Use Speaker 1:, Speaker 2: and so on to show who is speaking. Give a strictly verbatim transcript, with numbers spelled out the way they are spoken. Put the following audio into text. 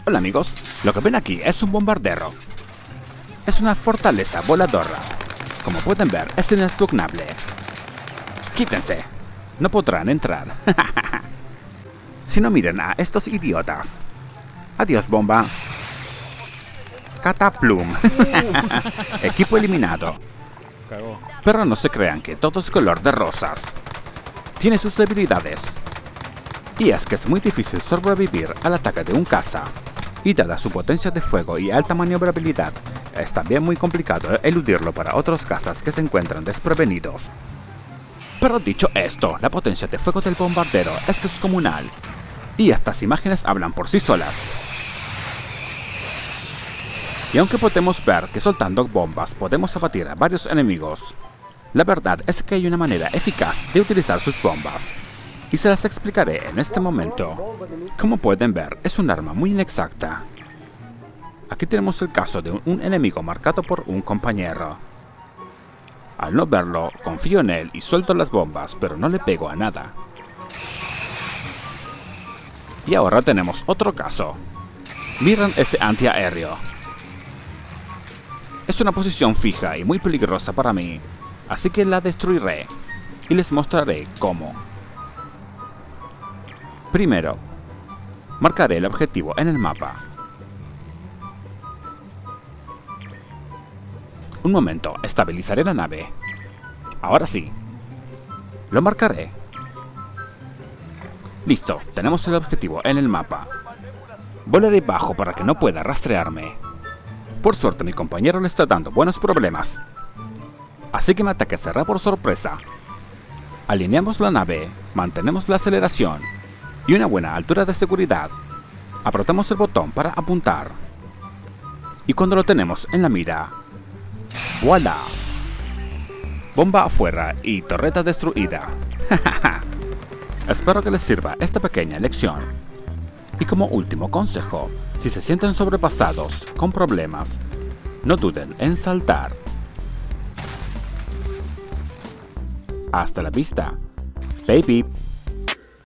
Speaker 1: Hola amigos, lo que ven aquí es un bombardero. Es una fortaleza voladora. Como pueden ver, es inexpugnable. Quítense, no podrán entrar. Si no, miren a estos idiotas. Adiós, bomba. Cataplum. Equipo eliminado.
Speaker 2: Cagó.
Speaker 1: Pero no se crean que todo es color de rosas. Tiene sus debilidades. Y es que es muy difícil sobrevivir al ataque de un caza. Y dada su potencia de fuego y alta maniobrabilidad, es también muy complicado eludirlo para otros cazas que se encuentran desprevenidos. Pero dicho esto, la potencia de fuego del bombardero es descomunal. Y estas imágenes hablan por sí solas. Y aunque podemos ver que soltando bombas podemos abatir a varios enemigos, la verdad es que hay una manera eficaz de utilizar sus bombas. Y se las explicaré en este momento. Como pueden ver, es un arma muy inexacta. Aquí tenemos el caso de un enemigo marcado por un compañero. Al no verlo, confío en él y suelto las bombas, pero no le pego a nada. Y ahora tenemos otro caso. Miren este antiaéreo. Es una posición fija y muy peligrosa para mí, así que la destruiré y les mostraré cómo. Primero, marcaré el objetivo en el mapa. Un momento, estabilizaré la nave. Ahora sí. Lo marcaré. Listo, tenemos el objetivo en el mapa. Volaré bajo para que no pueda rastrearme. Por suerte mi compañero le está dando buenos problemas. Así que mi ataque será por sorpresa. Alineamos la nave, mantenemos la aceleración y una buena altura de seguridad. Apretamos el botón para apuntar. Y cuando lo tenemos en la mira, ¡voilá! Bomba afuera y torreta destruida. Espero que les sirva esta pequeña lección. Y como último consejo, si se sienten sobrepasados con problemas, no duden en saltar. Hasta la vista, baby.